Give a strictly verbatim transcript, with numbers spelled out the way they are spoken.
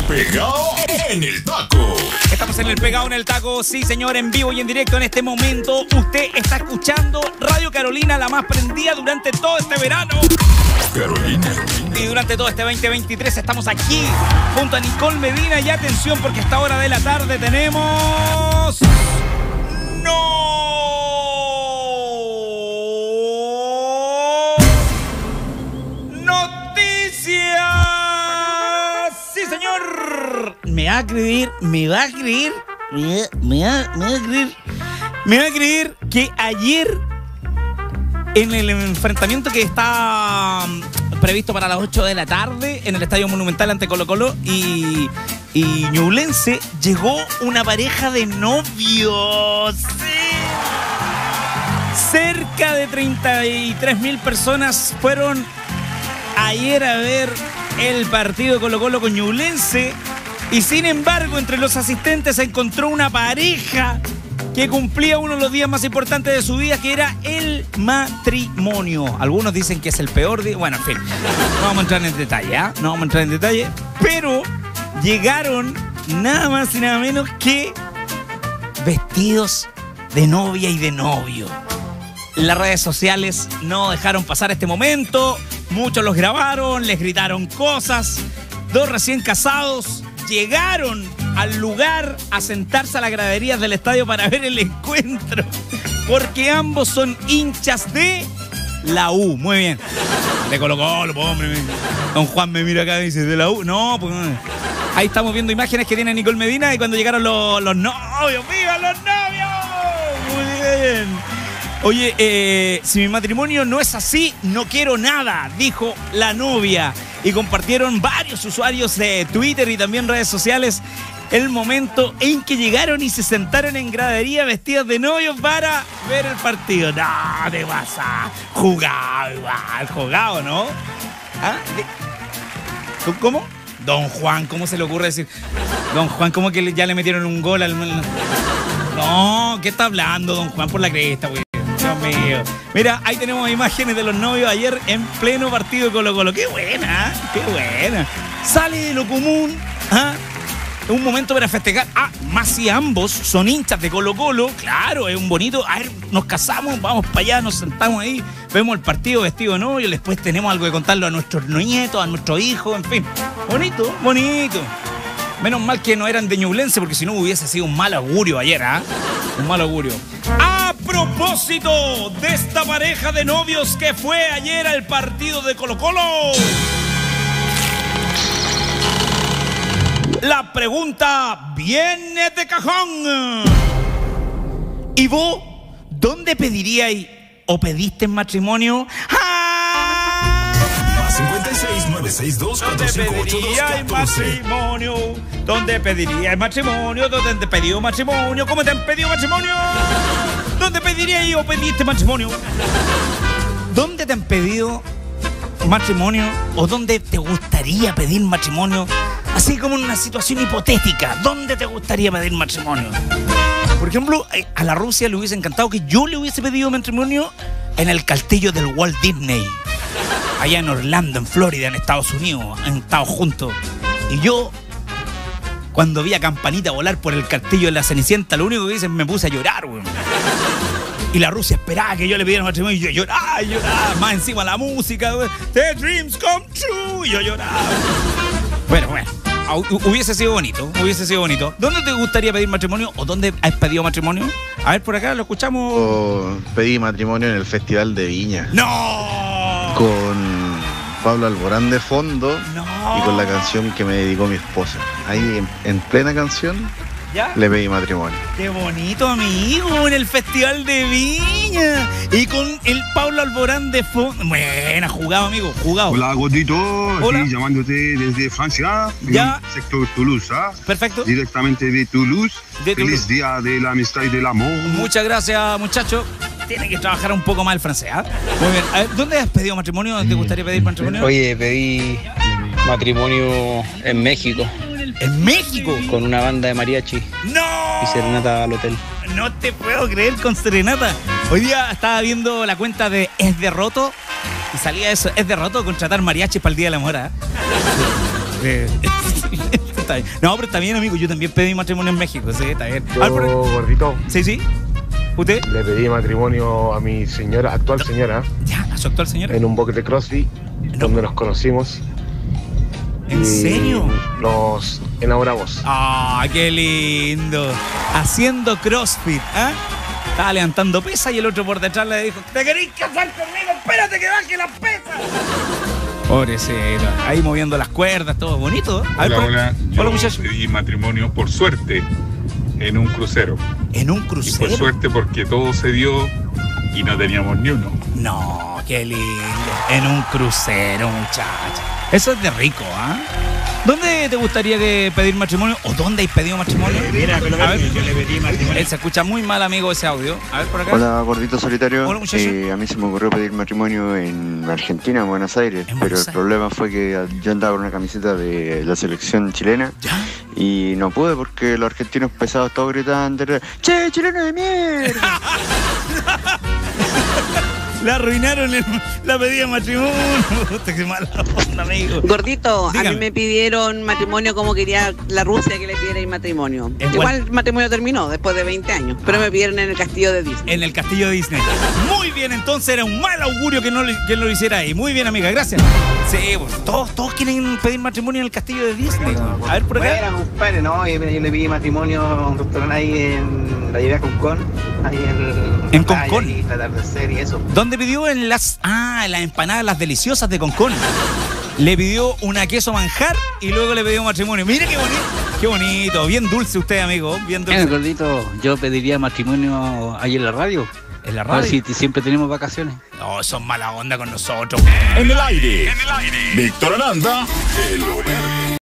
Pegado en el Taco. Estamos en el Pegado en el Taco, sí señor, en vivo y en directo en este momento. Usted está escuchando Radio Carolina, la más prendida durante todo este verano. Carolina. Y durante todo este veinte veintitrés estamos aquí junto a Nicole Medina. Y atención, porque a esta hora de la tarde tenemos... ¡No! ¡Noticias! ¡Sí, señor! Me va a creer, me va a creer, me va, me va, me va a creer, me va a creer que ayer, en el enfrentamiento que está previsto para las ocho de la tarde en el Estadio Monumental ante Colo Colo y, y Ñublense, llegó una pareja de novios. ¡Sí! Cerca de treinta y tres mil personas fueron ayer a ver el partido de Colo Colo con Ñublense y sin embargo entre los asistentes se encontró una pareja que cumplía uno de los días más importantes de su vida, que era el matrimonio. Algunos dicen que es el peor día. Bueno, en fin, no vamos a entrar en detalle, ¿eh? No vamos a entrar en detalle. Pero llegaron nada más y nada menos que vestidos de novia y de novio. Las redes sociales no dejaron pasar este momento. Muchos los grabaron, les gritaron cosas. Dos recién casados llegaron al lugar a sentarse a las graderías del estadio para ver el encuentro, porque ambos son hinchas de la U. Muy bien. De Colo Colo, pues, hombre. Don Juan me mira acá y dice, ¿de la U? No, pues. Ahí estamos viendo imágenes que tiene Nicole Medina y cuando llegaron los, los novios. ¡Viva los novios! Muy bien. Oye, eh, si mi matrimonio no es así, no quiero nada, dijo la novia. Y compartieron varios usuarios de Twitter y también redes sociales el momento en que llegaron y se sentaron en gradería vestidos de novios para ver el partido. No, te vas a jugar igual, jugado, ¿no? ¿Ah? ¿Cómo? Don Juan, ¿cómo se le ocurre decir? Don Juan, ¿cómo que ya le metieron un gol al... No, ¿qué está hablando Don Juan por la cresta, güey? Dios mío. Mira, ahí tenemos imágenes de los novios ayer en pleno partido de Colo Colo. ¡Qué buena! ¡Qué buena! Sale de lo común, ¿ah? Un momento para festejar. Ah, más si ambos son hinchas de Colo Colo. Claro, es un bonito. A ver, nos casamos, vamos para allá, nos sentamos ahí, vemos el partido vestido de novio, después tenemos algo que contarlo a nuestros nietos, a nuestros hijos, en fin. Bonito, bonito. Menos mal que no eran de Ñublense, porque si no hubiese sido un mal augurio ayer, ¿ah? Un mal augurio. A propósito de esta pareja de novios que fue ayer al partido de Colo Colo, la pregunta viene de cajón. ¿Y vos dónde pediríais o pediste matrimonio? ¡Ah! cincuenta y seis, novecientos sesenta y dos, cuarenta y cinco, ochenta y dos, catorce. Matrimonio? ¿Dónde pediríais matrimonio? ¿Dónde te pedido matrimonio? ¿Cómo te han pedido matrimonio? ¿Dónde pediríais o pediste matrimonio? ¿Dónde te han pedido matrimonio o dónde te gustaría pedir matrimonio? Así como en una situación hipotética, ¿dónde te gustaría pedir matrimonio? Por ejemplo, a la Rusia le hubiese encantado que yo le hubiese pedido matrimonio en el castillo del Walt Disney, allá en Orlando, en Florida, en Estados Unidos, han estado juntos. Y yo, cuando vi a Campanita volar por el castillo de la Cenicienta, lo único que hice, me puse a llorar, güey. Y la Rusia esperaba que yo le pidiera matrimonio y yo lloraba, lloraba, más encima la música, güey. The dreams come true, y yo lloraba. Bueno, bueno, hubiese sido bonito, hubiese sido bonito. ¿Dónde te gustaría pedir matrimonio o dónde has pedido matrimonio? A ver, por acá lo escuchamos. Oh, pedí matrimonio en el Festival de Viña. ¡No! Con Pablo Alborán de fondo. No. Y con la canción que me dedicó mi esposa. Ahí en, en plena canción, ¿ya? Le pedí matrimonio. ¡Qué bonito, amigo! En el Festival de Viña. Y con el Pablo Alborán de fondo. Buena, jugado, amigo, jugado. Hola, Gordito. Hola. Aquí llamándote desde Francia. Ya. Sector Toulouse, ¿ah? Perfecto. Directamente de Toulouse. De Feliz Toulouse. día de la amistad y del amor. Muchas gracias, muchacho. Tiene que trabajar un poco más el francés, ¿ah? Muy bien. A ver, ¿dónde has pedido matrimonio? ¿Dónde te gustaría pedir matrimonio? Oye, pedí matrimonio en México. ¿En México? Con una banda de mariachi. ¡No! Y serenata al hotel. No te puedo creer, con serenata. Hoy día estaba viendo la cuenta de Es Derroto y salía eso, Es Derroto contratar mariachis para el Día de la Mujer, ¿eh? Está bien. No, pero está bien, amigo. Yo también pedí matrimonio en México. Sí, está bien. Yo, Ah, pero- gordito, Sí, sí. ¿Usted? le pedí matrimonio a mi señora, actual señora, Ya, ¿a su actual señora? en un box de CrossFit, No. donde nos conocimos. ¿En y serio? Nos enamoramos. ¡Ah, qué lindo! Haciendo CrossFit, ¿ah? Estaba levantando pesas y el otro por detrás le dijo: ¿te querés casar conmigo? ¡Espérate que baje las pesas! Pobrecito. Ahí moviendo las cuerdas, todo bonito. A ver, Hola, por- hola. Yo Hola, muchacho. pedí matrimonio por suerte en un crucero. ¿En un Y por crucero? suerte porque todo se dio y no teníamos ni uno. No, qué lindo. En un crucero, muchacha. Eso es de rico, ¿ah? ¿Dónde te gustaría que pedir matrimonio? ¿O dónde hay pedido matrimonio? Mira, pero A ver. yo le pedí matrimonio. Él se escucha muy mal, amigo, ese audio. A ver, por acá. Hola, gordito solitario. Hola, muchacho. Eh, a mí se me ocurrió pedir matrimonio en Argentina, en Buenos Aires, En pero Buenos el Aires. problema fue que yo andaba con una camiseta de la selección chilena ¿Ya? y no pude porque los argentinos pesados todos gritando: ¡che, chileno de mierda! Le arruinaron el- la pedida de matrimonio. Puta, qué mala onda, amigo. Gordito, a Dígame. mí me pidieron matrimonio como quería la Rusia que le pidiera el matrimonio. ¿En Igual cuál? el matrimonio terminó después de veinte años, pero me pidieron en el castillo de Disney. En el castillo de Disney. Muy bien, entonces era un mal augurio que no, le- que no lo hiciera ahí. Muy bien, amiga, gracias. Sí, pues todos, todos quieren pedir matrimonio en el castillo de Disney. A ver, por acá. Bueno, compadre, no, yo, yo le pedí matrimonio a un restaurante ahí en la llevé a Concón, ahí en, ¿En la playa Concón? Y el atardecer y eso. ¿Dónde pidió? En las. Ah, en las empanadas, las deliciosas de Concón. Le pidió una queso manjar y luego le pidió matrimonio. Mira qué bonito. Qué bonito. Bien dulce usted, amigo. Bien Bueno, dulce. gordito, yo pediría matrimonio ahí en la radio. En la A ver radio. si t- siempre tenemos vacaciones. No, son mala onda con nosotros. En el aire. En el aire. Víctor Aranda. El Oler.